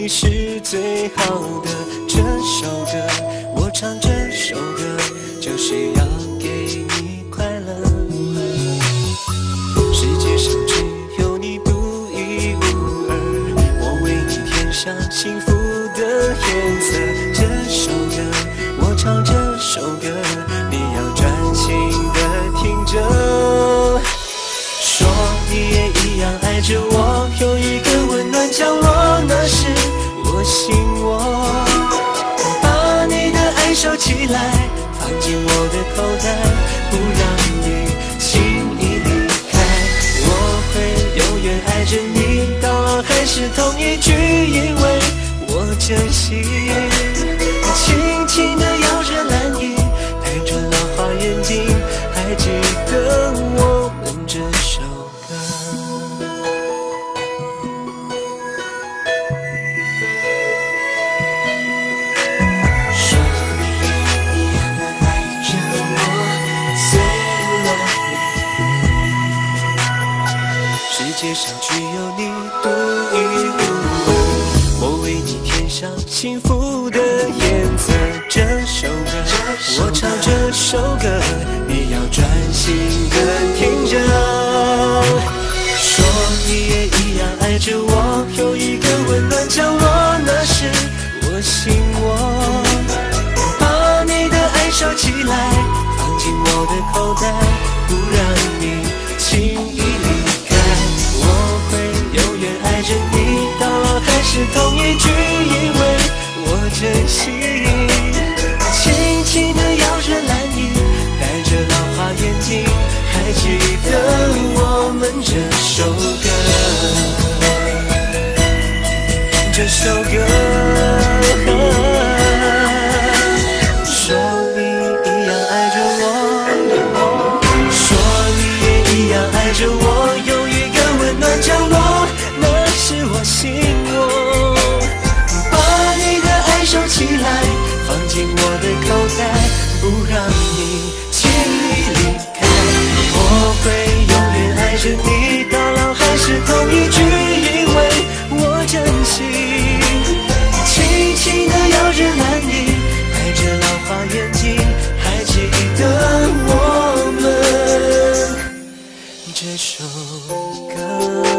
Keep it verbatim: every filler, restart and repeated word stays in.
你是最好的。这首歌，我唱这首歌，就是要给你快乐。世界上只有你独一无二，我为你填上幸福的颜色。这首歌，我唱这首歌，你要专心的听着。说你也一样爱着我，有一个温暖角落，那是我心窝。把你的爱收起来，放进我的口袋，不让你轻易离开。我会永远爱着你，到老还是同一句，因为我珍惜。轻轻地摇着蓝衣，戴着老花眼镜，还记得我们这首歌。说你一样的爱着我，随了你。世界上只有你独一无二，我为你填上幸福的颜色。这首歌，我唱这首歌，你要专心的听着。说你也一样爱着我，有一个温暖角落，那是我心窝。把你的爱收起来，放进我的口袋，不让你轻易离开。我会永远爱着你，到老还是同一句，因为我珍惜。轻轻地摇着蓝衣，戴着老花眼镜，还记得我们这首歌。这首歌，说你一样爱着我，说你也一样爱着我，有一个温暖角落，那是我心窝。把你的爱收起来，放进我的口袋，不让你轻易离开。我会永远爱着你，到老还是同一句，因为我珍惜。轻轻地摇着蓝衣，戴着老花眼镜，还记得我们这首歌。